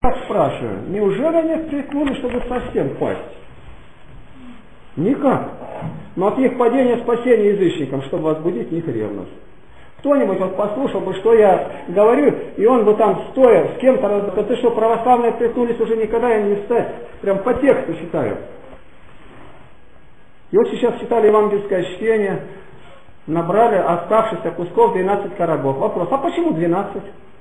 Я спрашиваю, неужели они приткнули, чтобы совсем пасть? Никак. Но от их падения спасения язычникам, чтобы возбудить в них ревность. Кто-нибудь вот послушал бы, что я говорю, и он бы там стоя с кем-то, ты что, православные приткнулись, уже никогда им не встать. Прям по тексту читаю. И вот сейчас читали евангельское чтение, набрали оставшихся кусков 12 коробов. Вопрос, а почему 12?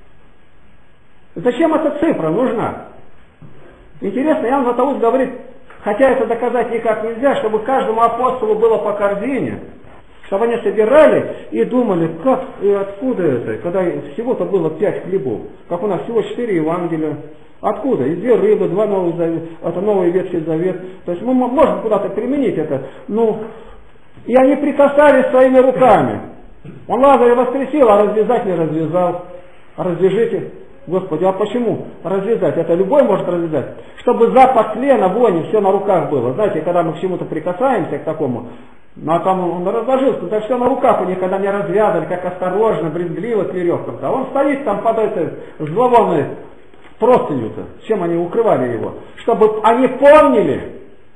Зачем эта цифра нужна? Интересно, Иоанн Златоуст говорит, хотя это доказать никак нельзя, чтобы каждому апостолу было по корзине, чтобы они собирали и думали, как и откуда это, когда всего-то было 5 хлебов, как у нас всего 4 Евангелия. Откуда? И 2 рыбы, 2 новых завет, это новый Ветхий Завет. То есть мы можем куда-то применить это. Ну, и они прикасались своими руками. Он Лазаря воскресил, а развязать не развязал. Развяжите. Господи, а почему развязать? Это любой может развязать. Чтобы запах тлена, вони, все на руках было. Знаете, когда мы к чему-то прикасаемся, к такому, ну а там он разложился, это все на руках у них, когда не развязали, как осторожно, брезгливо к веревкам. А он стоит там под этой зловонной простыню-то, чем они укрывали его. Чтобы они помнили,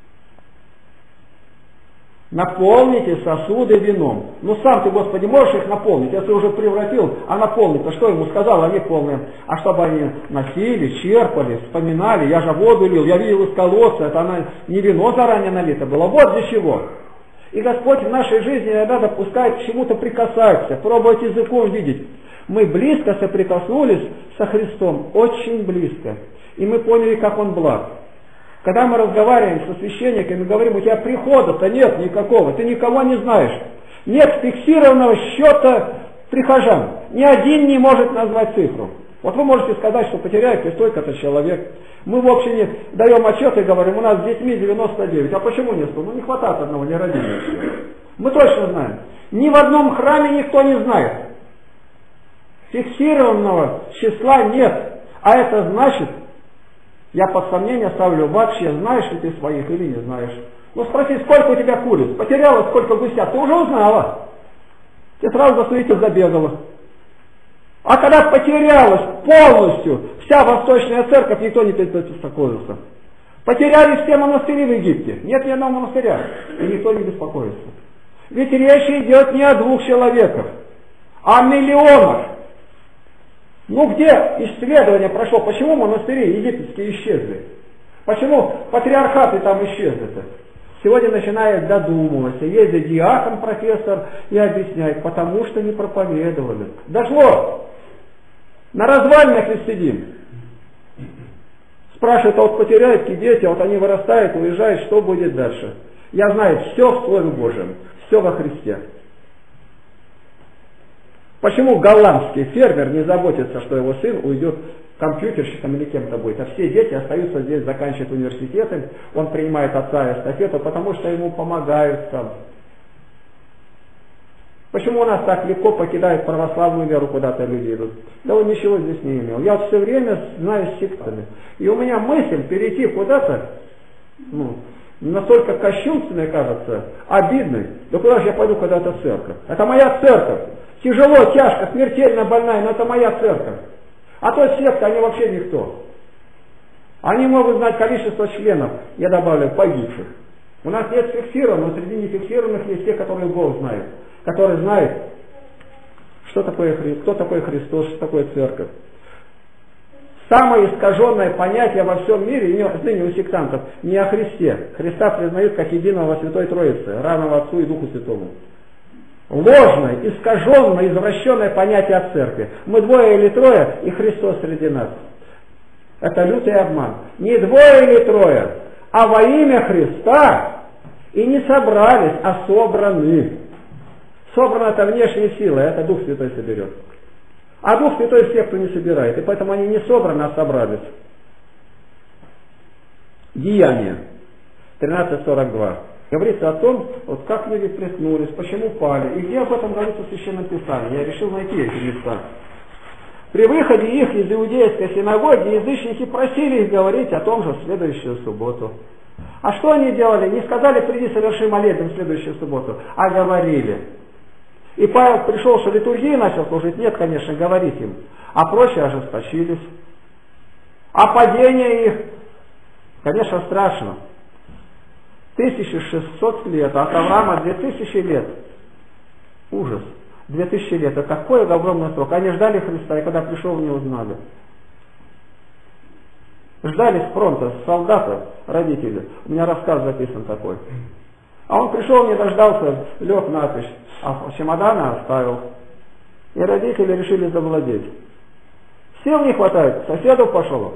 наполните сосуды вином. Ну сам ты, Господи, можешь их наполнить? Если уже превратил, а наполнить-то что ему сказал? Они полные. А чтобы они носили, черпали, вспоминали, я же воду лил, я видел из колодца, это она не вино заранее налито было. Вот для чего. И Господь в нашей жизни иногда допускает к чему-то прикасаться, пробовать языком видеть. Мы близко соприкоснулись со Христом, очень близко. И мы поняли, как Он благ. Когда мы разговариваем со священниками, говорим, у тебя прихода-то нет никакого, ты никого не знаешь. Нет фиксированного счета прихожан. Ни один не может назвать цифру. Вот вы можете сказать, что потеряете столько-то человек. Мы в общине даем отчет и говорим, у нас с детьми 99. А почему не 100? Ну не хватает одного, не родилось. Мы точно знаем. Ни в одном храме никто не знает. Фиксированного числа нет. А это значит, я под сомнение ставлю, вообще знаешь ли ты своих или не знаешь. Ну спроси, сколько у тебя куриц? Потеряла, сколько гусят? Ты уже узнала. Ты сразу засуетилась, забегала. А когда потерялась полностью вся восточная церковь, никто не беспокоился. Потерялись все монастыри в Египте. Нет ни одного монастыря. И никто не беспокоится. Ведь речь идет не о 2 человеках, а о миллионах. Ну где исследование прошло, почему монастыри египетские исчезли? Почему патриархаты там исчезли-то? Сегодня начинает додумываться, ездит диакон, профессор и объясняет, потому что не проповедовали. Дошло! На развалинах ли сидим? Спрашивают, а вот потеряют дети, а вот они вырастают, уезжают, что будет дальше? Я знаю, все в Слове Божьем, все во Христе. Почему голландский фермер не заботится, что его сын уйдет компьютерщиком или кем-то будет, а все дети остаются здесь, заканчивают университеты, он принимает отца эстафету, потому что ему помогают там. Почему у нас так легко покидают православную веру, куда-то люди идут? Да он ничего здесь не имел. Я вот все время знаю с сектами. И у меня мысль перейти куда-то, настолько кощунственной, кажется, обидной. Да куда же я пойду, когда это церковь? Это моя церковь. Тяжело, тяжко, смертельно больная, но это моя церковь. А то секта, они вообще никто. Они могут знать количество членов, я добавлю, погибших. У нас нет фиксированных, но среди нефиксированных есть те, которые Бог знает. Которые знают, что такое, кто такой Христос, что такое церковь. Самое искаженное понятие во всем мире, ныне у сектантов, не о Христе. Христа признают как единого во Святой Троице, равного Отцу и Духу Святому. Ложное, искаженное, извращенное понятие о церкви. Мы 2 или 3, и Христос среди нас. Это лютый обман. Не 2 или 3, а во имя Христа и не собрались, а собраны. Собрана это внешней силой, это Дух Святой соберет. А Дух Святой всех, кто не собирает. И поэтому они не собраны, а собрались. Деяния 13:42. Говорится о том, вот как люди приткнулись, почему пали. И где об этом говорится в Священном Писании. Я решил найти эти места. При выходе их из иудейской синагоги язычники просили их говорить о том же в следующую субботу. А что они делали? Не сказали, приди соверши молебен в следующую субботу, а говорили. И Павел пришел, что литургии начал служить. Нет, конечно, говорить им. А прочие ожесточились. А падение их, конечно, страшно. 1600 лет, а от Авраама 2000 лет. Ужас. 2000 лет. Это такой огромный срок. Они ждали Христа, и когда пришел, не узнали. Ждали с фронта, с солдата, родители. У меня рассказ записан такой. А он пришел, не дождался, лег нафиг, а чемоданы оставил. И родители решили завладеть. Сил не хватает, соседу пошел.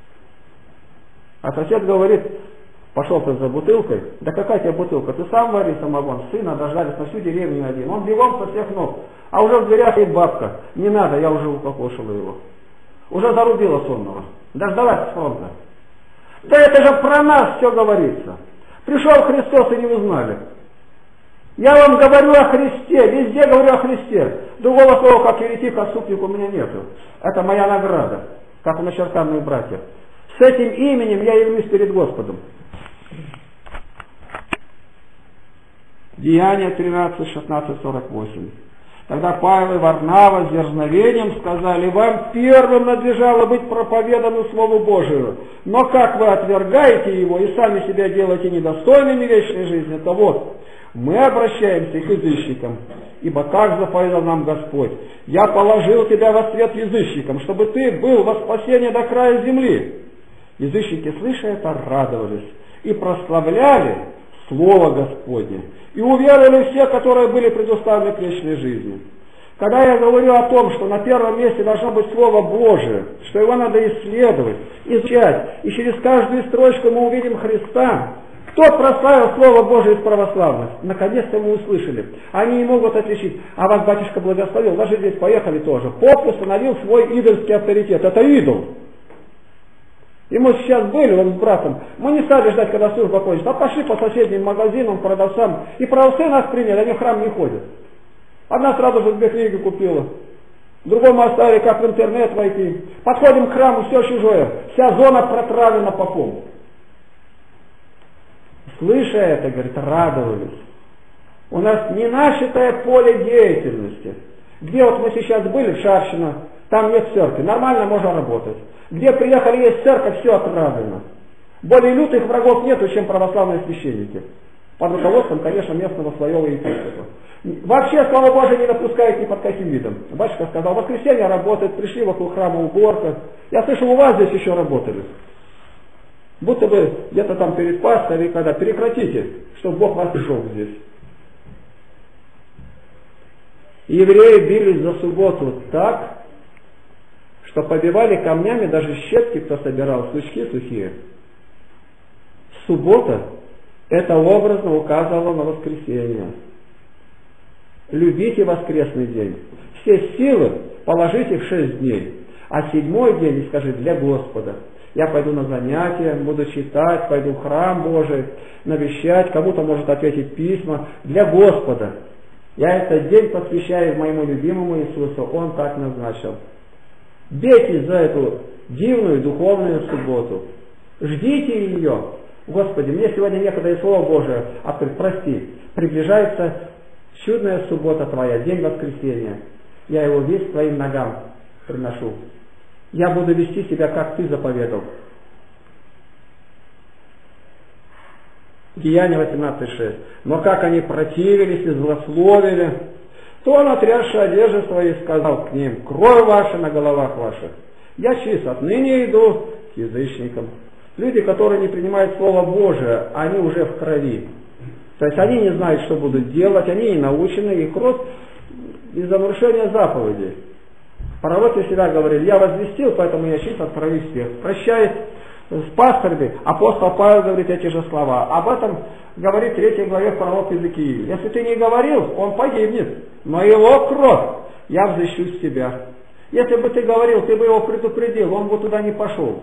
А сосед говорит, пошел ты за бутылкой. Да какая тебе бутылка? Ты сам вари самогон. Сына дождались на всю деревню один. Он бегом со всех ног. А уже в дверях стоит бабка. Не надо, я уже укокошила его. Уже зарубила сонного. Дождалась с фронта. Да это же про нас все говорится. Пришел Христос и не узнали. Я вам говорю о Христе, везде говорю о Христе. Другого слова, как еретик, отступник, у меня нету. Это моя награда, как у начертанных братьев. С этим именем я явлюсь перед Господом. Деяния 13, 16, 48. Тогда Павел и Варнава с дерзновением сказали: вам первым надлежало быть проповедану Слову Божию. Но как вы отвергаете его и сами себя делаете недостойными вечной жизни, то вот, мы обращаемся к язычникам. Ибо как заповедал нам Господь: я положил тебя во свет язычникам, чтобы ты был во спасение до края земли. Язычники, слыша это, радовались и прославляли Слово Господне. И уверовали все, которые были предуставлены к вечной жизни. Когда я говорю о том, что на первом месте должно быть Слово Божие, что его надо исследовать, изучать, и через каждую строчку мы увидим Христа, кто прославил Слово Божие из православных? Наконец-то мы услышали. Они не могут отличить. А вас батюшка благословил, даже здесь поехали тоже. Поп установил свой идольский авторитет. Это идол. И мы сейчас были, он с братом, мы не стали ждать, когда служба кончится, а пошли по соседним магазинам, продавцам, и продавцы нас приняли, они в храм не ходят. Одна сразу же 2 книги купила, другой мы оставили, как в интернет войти. Подходим к храму, все чужое, вся зона протравлена попом. Слыша это, говорит, радовались. У нас не начатое поле деятельности. Где вот мы сейчас были, в Шаршино, там нет церкви, нормально можно работать. Где приехали, есть церковь, все отравлено. Более лютых врагов нету, чем православные священники. Под руководством, конечно, местного слоевого епископа. Вообще, слава Божия, не допускают ни под каким видом. Батюшка сказал, в воскресенье работает, пришли вокруг храма уборка. Я слышал, у вас здесь еще работали. Будто бы где-то там перед Пасхой, когда прекратите, чтобы Бог вас пришел здесь. И евреи бились за субботу так, что побивали камнями даже щепки, кто собирал, сучки сухие. Суббота это образно указывало на воскресенье. Любите воскресный день. Все силы положите в 6 дней. А 7-й день, скажи, для Господа. Я пойду на занятия, буду читать, пойду в храм Божий, навещать, кому-то может ответить письма. Для Господа. Я этот день посвящаю моему любимому Иисусу. Он так назначил. Бейтесь за эту дивную духовную субботу. Ждите ее. Господи, мне сегодня некогда и Слово Божие открыть. Прости, приближается чудная суббота Твоя, день воскресения. Я его весь Твоим ногам приношу. Я буду вести себя, как Ты заповедал. Деяния 18:6. Но как они противились и злословили, то он, отрясши одежды свои, сказал к ним: кровь ваша на головах ваших. Я чист, отныне иду к язычникам. Люди, которые не принимают Слово Божие, они уже в крови. То есть они не знают, что будут делать, они не научены, и кровь из-за нарушения заповедей. Пророки всегда говорили: я возвестил, поэтому я чист от крови всех. Прощаясь с пастырями, апостол Павел говорит эти же слова. Об этом говорит в 3 главе пророк Иезекииль. Если ты не говорил, он погибнет, но его кровь я взыщу с тебя. Если бы ты говорил, ты бы его предупредил, он бы туда не пошел.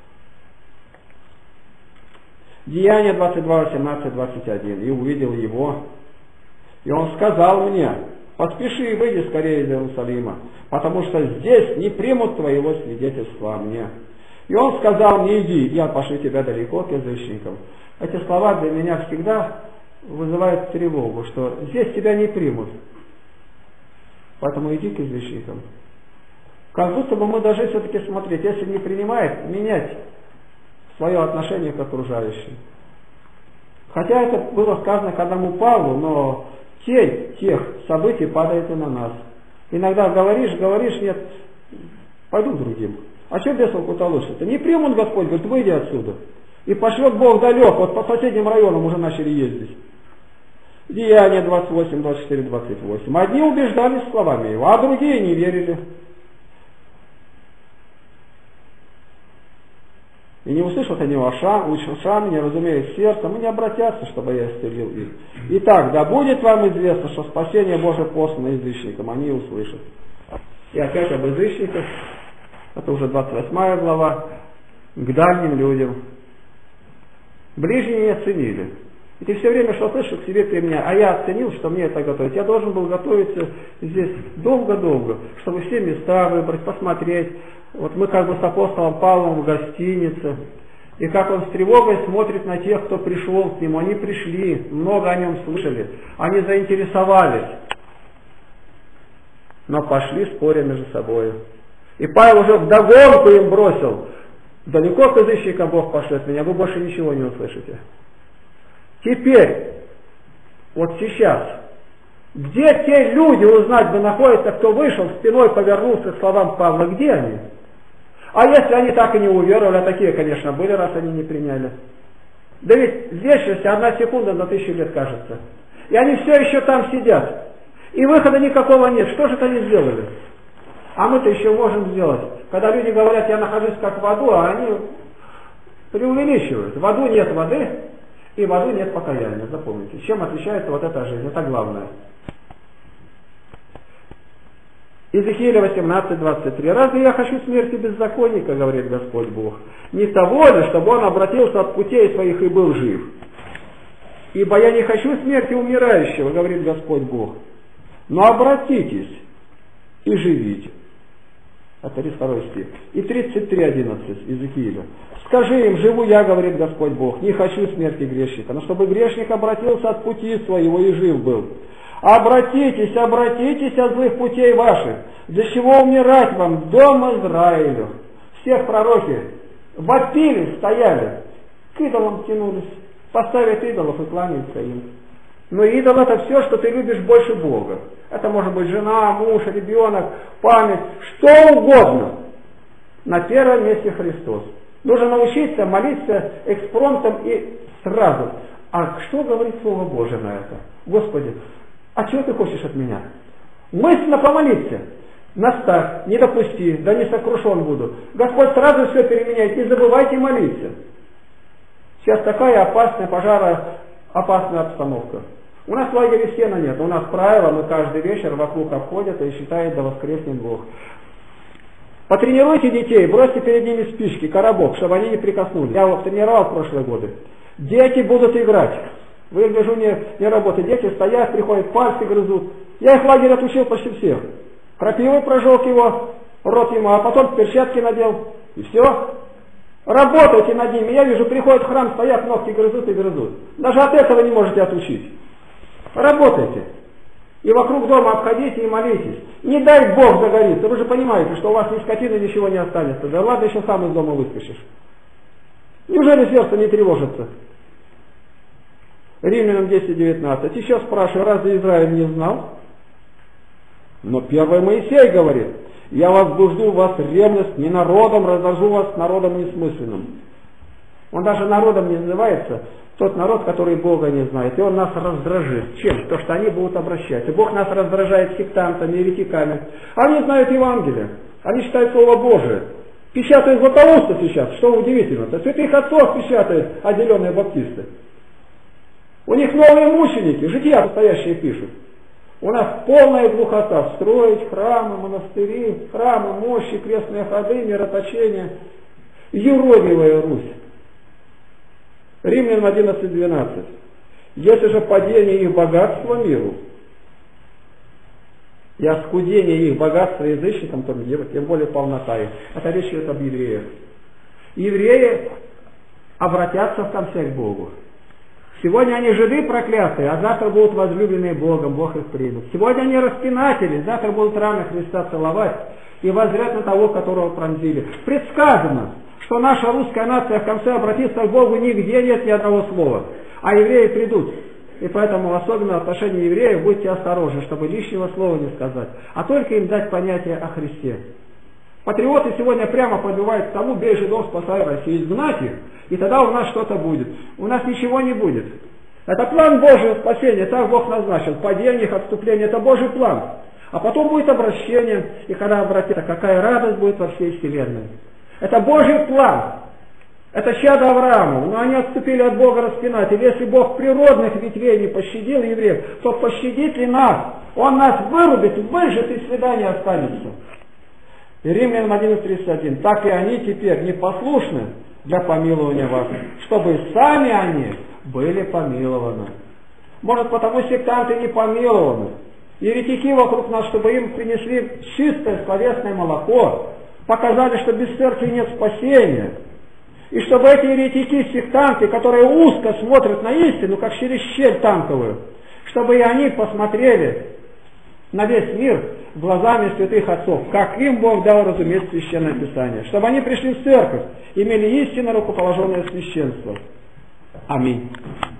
Деяния 22, 18, 21. И увидел его, и он сказал мне: поспеши и выйди скорее из Иерусалима, потому что здесь не примут твоего свидетельства о мне. И он сказал мне: иди, я пошлю тебя далеко к язычникам. Эти слова для меня всегда вызывают тревогу, что здесь тебя не примут. Поэтому иди к язычникам. Как будто бы мы должны все-таки смотреть, если не принимает, менять свое отношение к окружающим. Хотя это было сказано к одному Павлу, но тень тех событий падает и на нас. Иногда говоришь, нет, пойду к другим. А что бесов толочься-то? Не примут Господь, говорит, выйди отсюда. И пошлет Бог далек, вот по соседним районам уже начали ездить. Деяния 28, 24, 28. Одни убеждались словами его, а другие не верили. И не услышат они ушами, не разумеют сердцем, и не обратятся, чтобы я исцелил их. Итак, да будет вам известно, что спасение Божие послано язычникам, они услышат. И опять об язычниках, это уже 28 глава, к дальним людям. Ближние не оценили. И ты все время что слышишь к себе применяй, а я оценил, что мне это готовить. Я должен был готовиться здесь долго-долго, чтобы все места выбрать, посмотреть. Вот мы как бы с апостолом Павлом в гостинице, и как он с тревогой смотрит на тех, кто пришел к нему. Они пришли, много о нем слышали, они заинтересовались, но пошли споря между собой. И Павел уже вдогонку им бросил: далеко к язычникам Бог пошлет меня, вы больше ничего не услышите. Теперь, вот сейчас, где те люди, узнать бы находятся, кто вышел, спиной повернулся к словам Павла, где они? А если они так и не уверовали, а такие, конечно, были, раз они не приняли. Да ведь вечность 1 секунда на 1000 лет кажется. И они все еще там сидят. И выхода никакого нет. Что же это они сделали? А мы-то еще можем сделать. Когда люди говорят, я нахожусь как в аду, а они преувеличивают. В аду нет воды, и в аду нет покаяния. Запомните. Чем отличается вот эта жизнь? Это главное. Иезекииля 18:23. Разве я хочу смерти беззаконника, говорит Господь Бог? Не того ли, чтобы он обратился от путей своих и был жив? Ибо я не хочу смерти умирающего, говорит Господь Бог. Но обратитесь и живите. Это 32 стих. И 33:11 Иезекииля. Скажи им, живу я, говорит Господь Бог, не хочу смерти грешника, но чтобы грешник обратился от пути своего и жив был. Обратитесь, обратитесь от злых путей ваших. Для чего умирать вам, дом Израилю? Всех пророки вопили, стояли, к идолам тянулись, поставят идолов и кланяются им. Но идол — это все, что ты любишь больше Бога. Это может быть жена, муж, ребенок, память, что угодно. На первом месте Христос. Нужно научиться молиться экспромтом и сразу. А что говорит Слово Божие на это? Господи, а чего ты хочешь от меня? Мысленно помолиться. Наставь, не допусти, да не сокрушен буду. Господь сразу все переменяет, не забывайте молиться. Сейчас такая опасная, пожароопасная обстановка. У нас в лагере сена нет, у нас правило, мы каждый вечер вокруг обходят и считают, да воскреснет Бог. Потренируйте детей, бросьте перед ними спички, коробок, чтобы они не прикоснулись. Я его тренировал в прошлые годы. Дети будут играть. Вы, гляжу, не работают. Дети стоят, приходят, пальцы грызут. Я их в лагере отучил почти всех. Крапивой прожег его, рот ему, а потом перчатки надел. И все. Работайте над ними. Я вижу, приходят в храм, стоят, ногти грызут и грызут. Даже от этого не можете отучить. Работайте. И вокруг дома обходите и молитесь. Не дай Бог загорится. Вы же понимаете, что у вас ни скотины, ничего не останется. Да ладно, еще сам из дома выскочишь. Неужели сердце не тревожится? Римлянам 10:19. Еще спрашиваю, разве Израиль не знал? Но первый Моисей говорит: я возбужду в вас ревность не народом, разложу вас народом несмысленным. Он даже народом не называется, тот народ, который Бога не знает. И он нас раздражит. Чем? То, что они будут обращаться. Бог нас раздражает сектантами, еретиками. Они знают Евангелие. Они читают Слово Божие. Печатают Златоуста сейчас, что удивительно. Святых отцов печатают отделенные баптисты. У них новые мученики, жития настоящие пишут. У нас полная глухота. Строить храмы, монастыри, храмы, мощи, крестные ходы, мироточения. Юродивая Русь. Римлянам 11:12. Если же падение их богатства миру и оскудение их богатства язычникам, то тем более полнота их. Это речь идет об евреях. Евреи обратятся в конце к Богу. Сегодня они жиды проклятые, а завтра будут возлюбленные Богом, Бог их примет. Сегодня они распинатели, завтра будут раны Христа целовать. и воззрят на того, которого пронзили. Предсказано, что наша русская нация в конце обратится к Богу, нигде нет ни одного слова. А евреи придут. И поэтому особенно в отношении евреев будьте осторожны, чтобы лишнего слова не сказать, а только им дать понятие о Христе. Патриоты сегодня прямо подбивают к тому: бей жидов, спасай Россию, изгнать их, и тогда у нас что-то будет. У нас ничего не будет. Это план Божьего спасения, так Бог назначил. Падение их, отступление, это Божий план. А потом будет обращение, и когда обратится, какая радость будет во всей вселенной. Это Божий план. Это чадо Аврааму, но они отступили от Бога распинателя. Если Бог природных ветвей не пощадил евреев, то пощадит ли нас? Он нас вырубит, выжжет, и свидание останется. И Римлянам 11:31. Так и они теперь непослушны для помилования вас, чтобы сами они были помилованы. Может, потому сектанты не помилованы. Еретики вокруг нас, чтобы им принесли чистое словесное молоко, показали, что без церкви нет спасения. И чтобы эти еретики, сектанты, которые узко смотрят на истину, как через щель танковую, чтобы и они посмотрели на весь мир глазами святых отцов, как им Бог дал разуметь Священное Писание. Чтобы они пришли в церковь, имели истинно рукоположенное священство. Аминь.